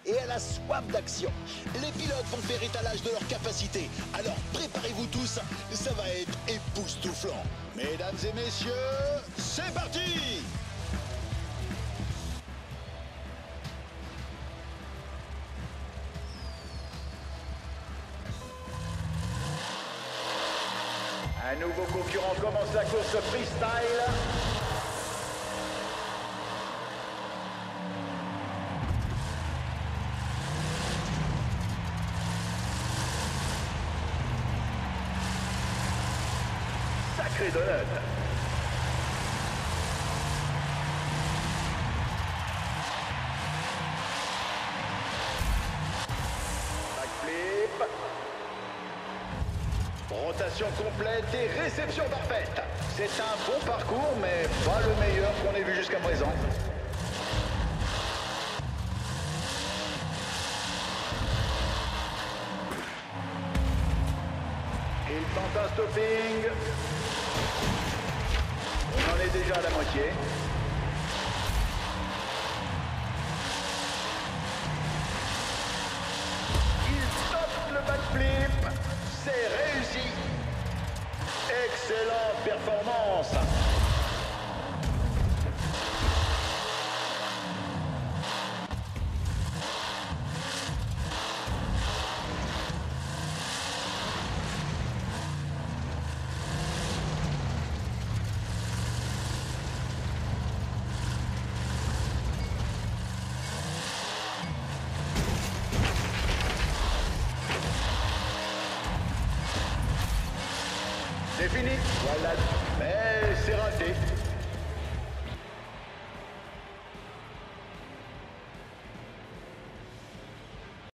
et elle a soif d'action. Les pilotes vont faire étalage de leurs capacités. Alors préparez-vous tous, ça va être époustouflant. Mesdames et messieurs, c'est parti! Un nouveau concurrent commence la course freestyle. Sacré donut. Backflip. Rotation complète et réception parfaite. C'est un bon parcours, mais pas le meilleur qu'on ait vu jusqu'à présent. Il tente un stopping. On en est déjà à la moitié. Il stoppe le backflip. C'est réussi. Excellente performance. C'est fini. Voilà. Mais c'est raté.